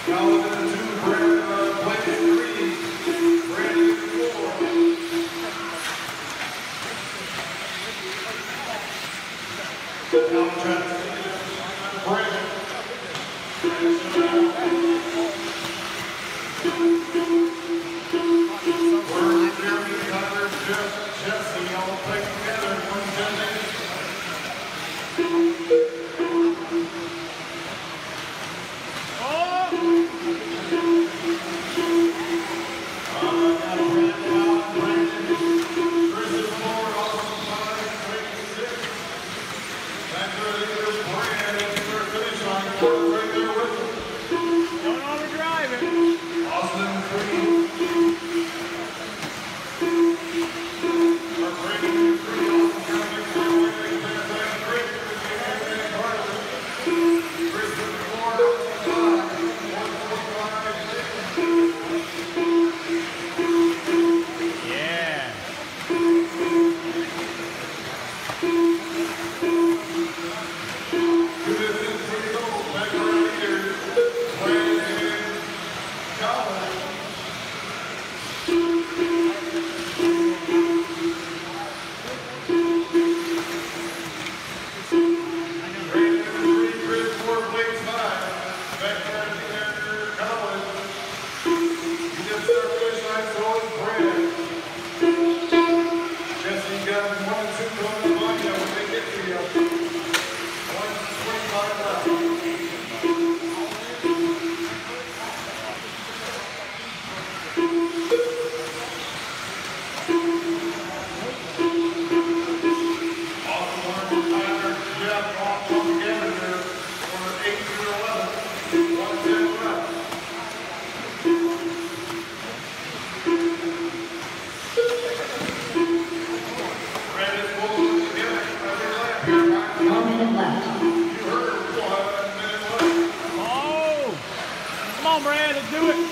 on, Brad, let's do it.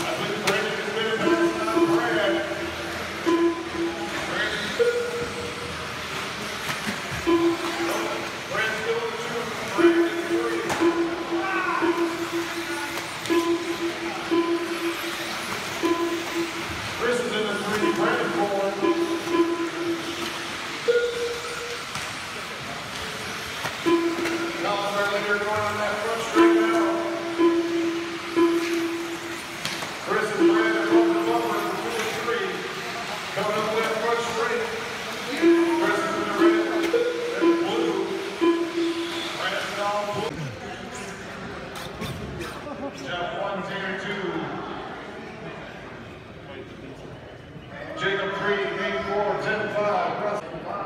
Jacob Creed, 8-4, 10-5.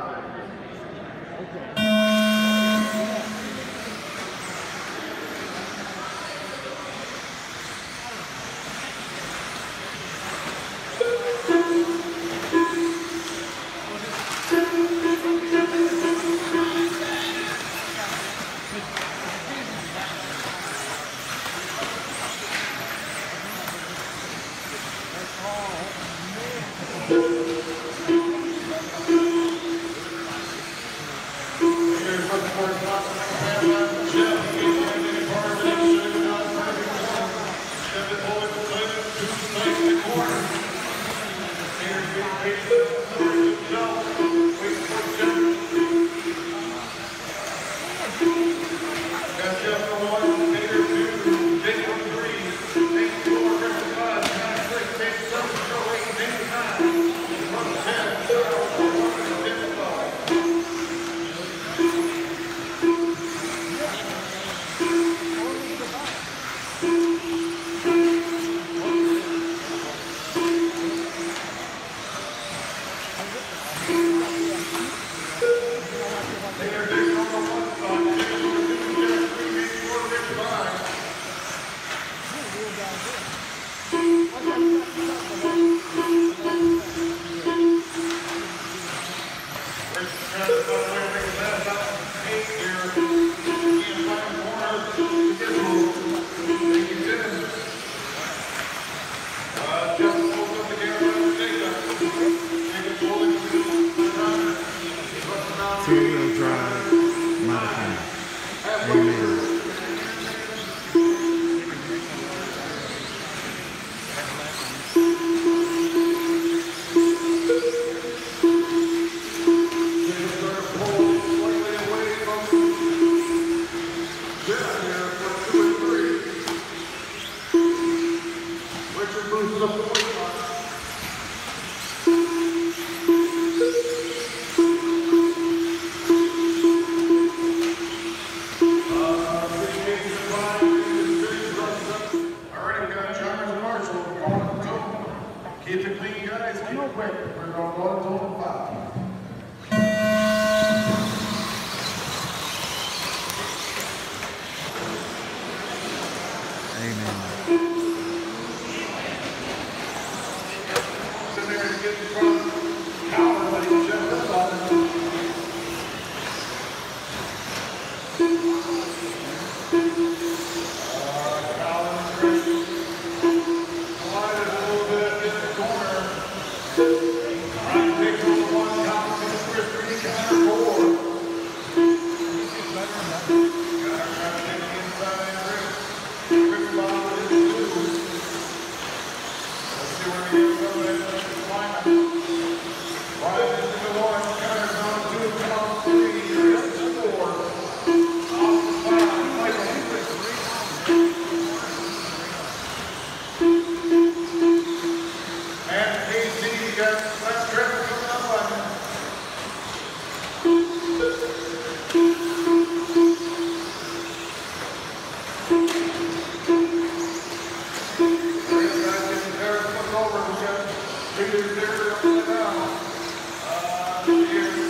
Two-wheel drive modified. Amen. moves to the 40 line. Keep it clean, guys. Keep it quick. We're going to go until 5. Amen. Sit there and get in front of Howard, but he jumped up on it. Collins, Chris. Slide it a little bit in the corner. Ryan takes over 1, Collins, Chris, 3, counter 4. Got to take the inside, Chris. Chris ball with his 2. Let's see where he gets from that alignment. Ryan into the 1, counter on 2, counter 3, you're up to 4. Off the 5, Michael. And KC got left traffic coming up on him. These guys getting there, flip over. We got figures there upside down. Here's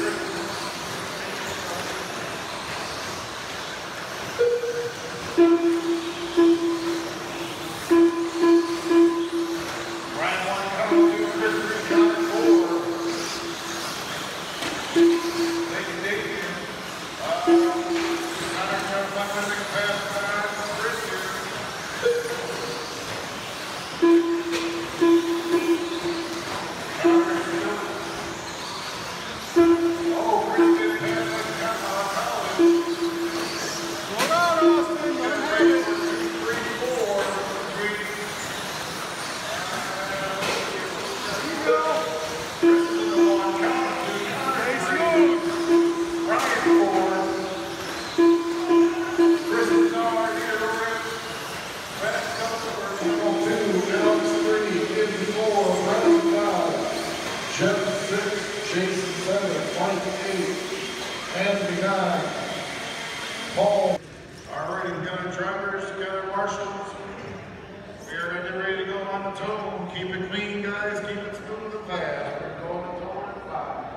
Ryan 1 coming to Chris 3 counting 4. They can dig in. Not going to pass by Chris here. Oh, Chris did pass like Collins. Hold on, Austin. Let him have it. 2, 3, 4. 3. There you go. Chris is in the 1, Collins 2, Stay Collins 3. smooth. Ryan 4. Chris is all right here, Rick. Back up for 2, Alex 3, Izzy 4, Ryan 5, Jeff 6, Jason 7, Mike 8, Anthony 9, Paul. All right, we've got our drivers, we've got our marshals. We are ready to go on the toe. Keep it clean, guys. Keep it smooth and fast. We're going to toe at 5.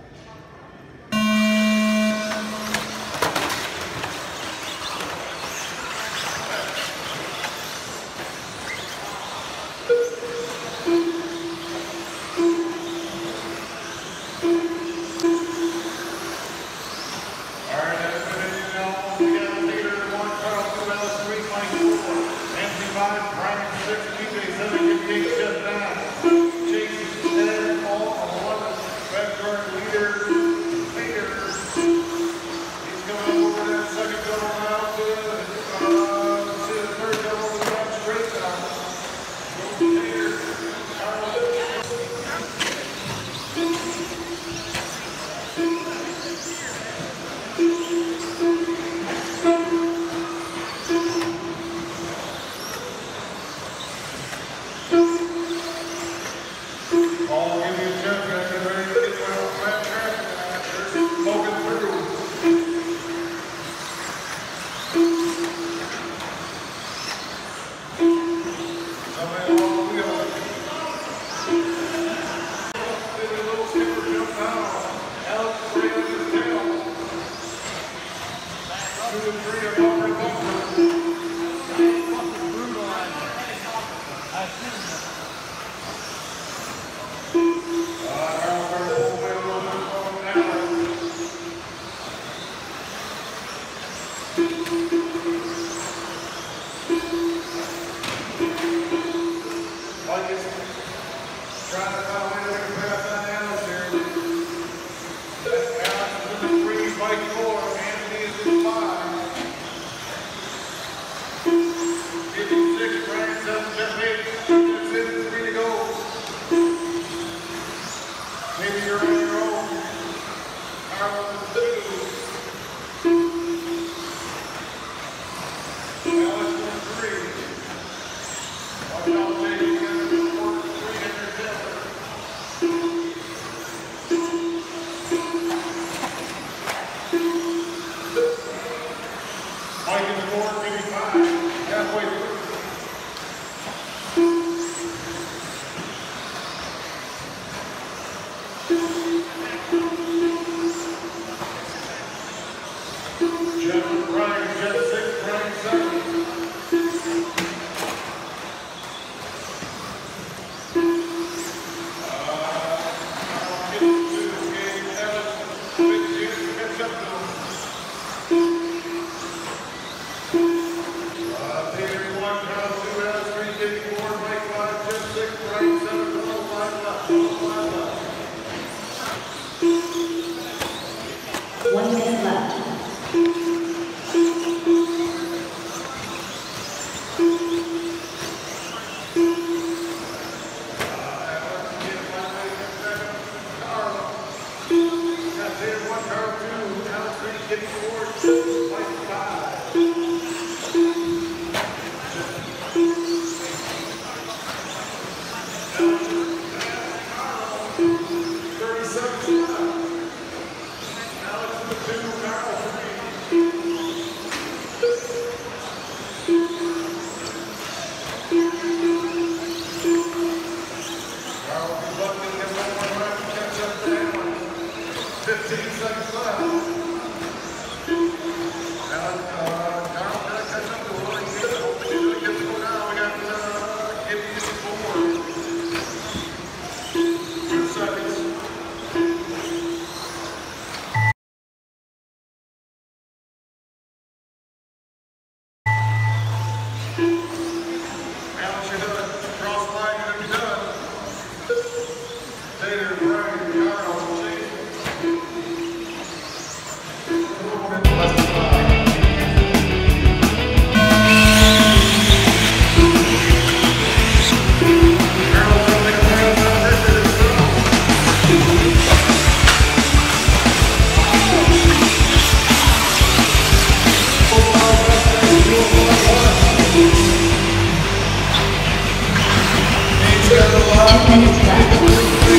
All right, everybody now, we got a leader, 1, Carl 2, Ellis 3, Mike 4, Anthony 5, Brian 6, TJ 7, Jake Jeff 9, Jason 10, Paul 11, Redbird leader, he's coming over that second double now to see the third double to run straight down. Leader, Paul, give me a check, guys. Get ready to get my old flat traffic. They're smoking through. Somebody along the wheel. Did a little skipper jump down. Alex 3 on his tail. 2 and 3 are bumper bumper. Trying to find a way to make a pass on Alex here. Alex is in the 3, Mike 4, Anthony is in 5. 56, Brian 7, Jeff 8, that's it, 3 to go. Maybe you're on your own. Carl 2. Alex 1, 3. Watch out, Jake, you got to later, Brian Yarrow chasing. Minutes left.